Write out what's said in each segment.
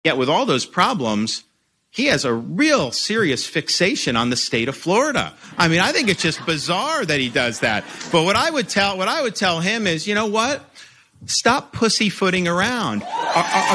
Yet with all those problems, he has a real serious fixation on the state of Florida. I mean, I think it's just bizarre that he does that. But what I would tell him is, you know what? Stop pussyfooting around. Are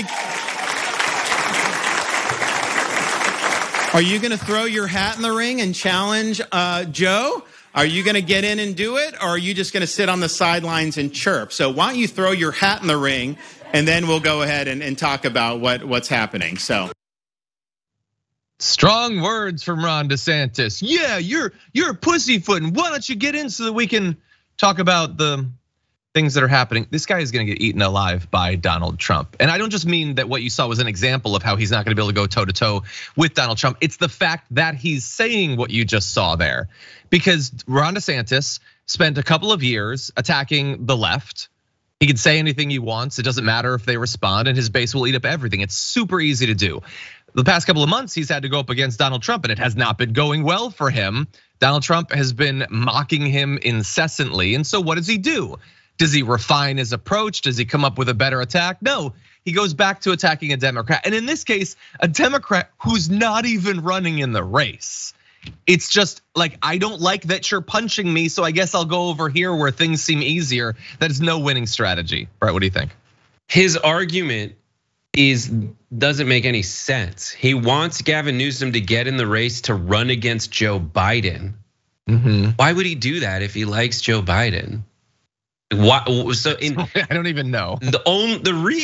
you going to throw your hat in the ring and challenge Joe? Are you going to get in and do it, or are you just going to sit on the sidelines and chirp? So why don't you throw your hat in the ring, and then we'll go ahead and talk about what's happening. So. Strong words from Ron DeSantis. Yeah, you're pussyfooting. Why don't you get in so that we can talk about the things that are happening? This guy is going to get eaten alive by Donald Trump. And I don't just mean that what you saw was an example of how he's not going to be able to go toe to toe with Donald Trump. It's the fact that he's saying what you just saw there. Because Ron DeSantis spent a couple of years attacking the left. He can say anything he wants. It doesn't matter if they respond, and his base will eat up everything. It's super easy to do. The past couple of months, he's had to go up against Donald Trump, and it has not been going well for him. Donald Trump has been mocking him incessantly. And so what does he do? Does he refine his approach? Does he come up with a better attack? No, he goes back to attacking a Democrat. And in this case, a Democrat who's not even running in the race. It's just like, I don't like that you're punching me, so I guess I'll go over here where things seem easier. That is no winning strategy. Brett, what do you think? His argument doesn't make any sense. He wants Gavin Newsom to get in the race to run against Joe Biden. Why would he do that if he likes Joe Biden? I don't even know. Ron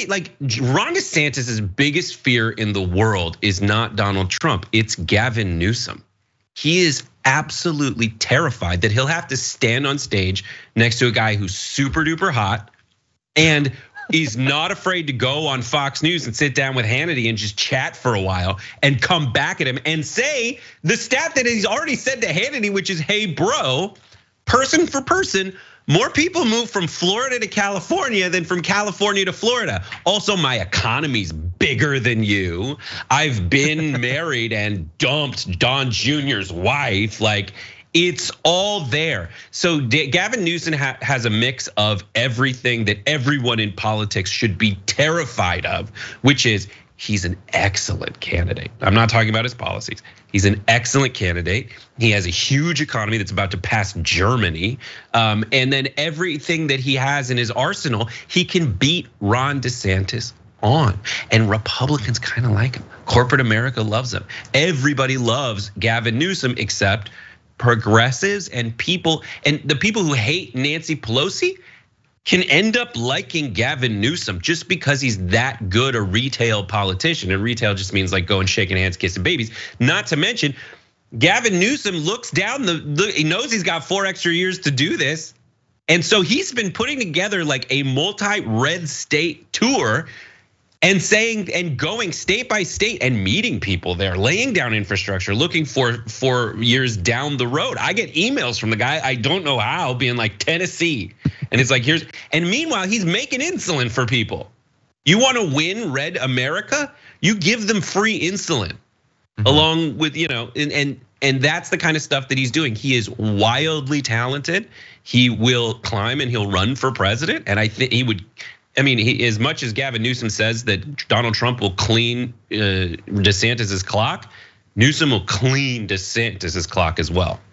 DeSantis's biggest fear in the world is not Donald Trump, it's Gavin Newsom. He is absolutely terrified that he'll have to stand on stage next to a guy who's super duper hot and he's not afraid to go on Fox News and sit down with Hannity and just chat for a while and come back at him and say the stat that he's already said to Hannity, which is, hey bro, person for person, more people move from Florida to California than from California to Florida. Also, my economy's bigger than you. I've been married and dumped Don Jr.'s wife. Like, it's all there. So Gavin Newsom has a mix of everything that everyone in politics should be terrified of, which is he's an excellent candidate. I'm not talking about his policies. He's an excellent candidate. He has a huge economy that's about to pass Germany. And then everything that he has in his arsenal, he can beat Ron DeSantis on. And Republicans kind of like him. Corporate America loves him. Everybody loves Gavin Newsom except progressives and people. And the people who hate Nancy Pelosi can end up liking Gavin Newsom just because he's that good a retail politician. And retail just means like going shaking hands, kissing babies. Not to mention, Gavin Newsom looks down he knows he's got 4 extra years to do this. And so he's been putting together like a multi-red state tour and saying and going state by state and meeting people there, laying down infrastructure, looking for years down the road. I get emails from the guy, I don't know how, being like Tennessee. And it's like, and meanwhile, he's making insulin for people. You want to win red America? You give them free insulin along with, and that's the kind of stuff that he's doing. He is wildly talented. He will climb and he'll run for president. And I think he would, as much as Gavin Newsom says that Donald Trump will clean DeSantis's clock, Newsom will clean DeSantis's clock as well.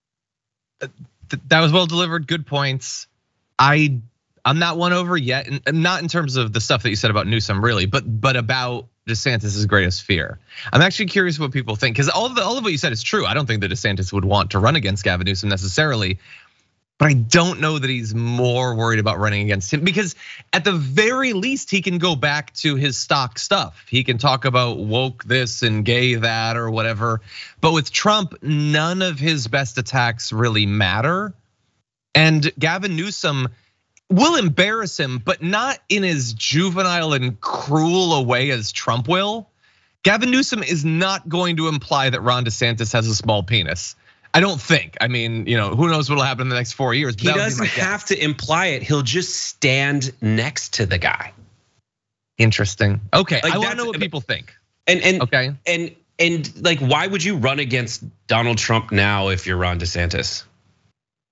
That was well delivered, good points. I'm not won over yet, and not in terms of the stuff that you said about Newsom, really, but about DeSantis's greatest fear. I'm actually curious what people think, because all of what you said is true. I don't think that DeSantis would want to run against Gavin Newsom necessarily, but I don't know that he's more worried about running against him, because at the very least, he can go back to his stock stuff. He can talk about woke this and gay that or whatever. But with Trump, none of his best attacks really matter. And Gavin Newsom will embarrass him, but not in as juvenile and cruel a way as Trump will. Gavin Newsom is not going to imply that Ron DeSantis has a small penis. I don't think. Who knows what'll happen in the next 4 years. He doesn't have to imply it. He'll just stand next to the guy. Interesting. Okay, I want to know what people think. And like, why would you run against Donald Trump now if you're Ron DeSantis?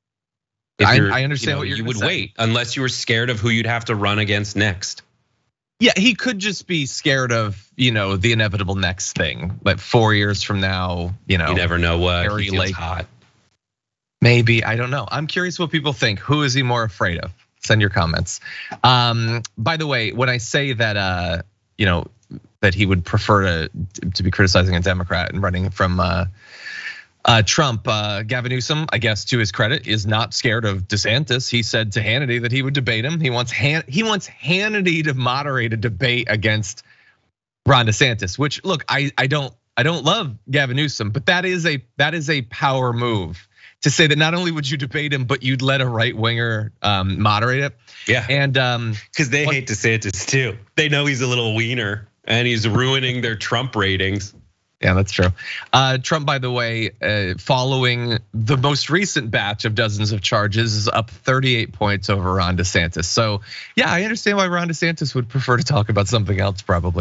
I understand what you're saying. You would wait unless you were scared of who you'd have to run against next. Yeah, he could just be scared of, the inevitable next thing. Like 4 years from now, You never know what. Harry He feels Lake. hot. Maybe, I don't know. I'm curious what people think. Who is he more afraid of? Send your comments. By the way, when I say that, that he would prefer to be criticizing a Democrat and running from Trump, Gavin Newsom, I guess to his credit, is not scared of DeSantis. He said to Hannity that he would debate him. He wants Hannity to moderate a debate against Ron DeSantis. Which, look, I don't love Gavin Newsom, but that is a power move to say that not only would you debate him, but you'd let a right winger moderate it. Yeah, and because they hate DeSantis too. They know he's a little wiener and he's ruining their Trump ratings. Yeah, that's true. Trump, by the way, following the most recent batch of dozens of charges, is up 38 points over Ron DeSantis. So yeah, I understand why Ron DeSantis would prefer to talk about something else, probably.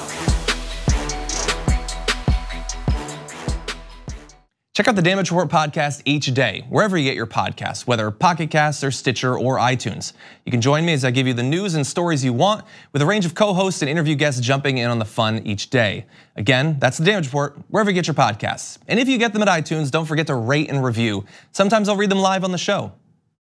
Check out the Damage Report podcast each day, wherever you get your podcasts, whether Pocket Casts or Stitcher or iTunes. You can join me as I give you the news and stories you want, with a range of co-hosts and interview guests jumping in on the fun each day. Again, that's the Damage Report, wherever you get your podcasts. And if you get them at iTunes, don't forget to rate and review. Sometimes I'll read them live on the show.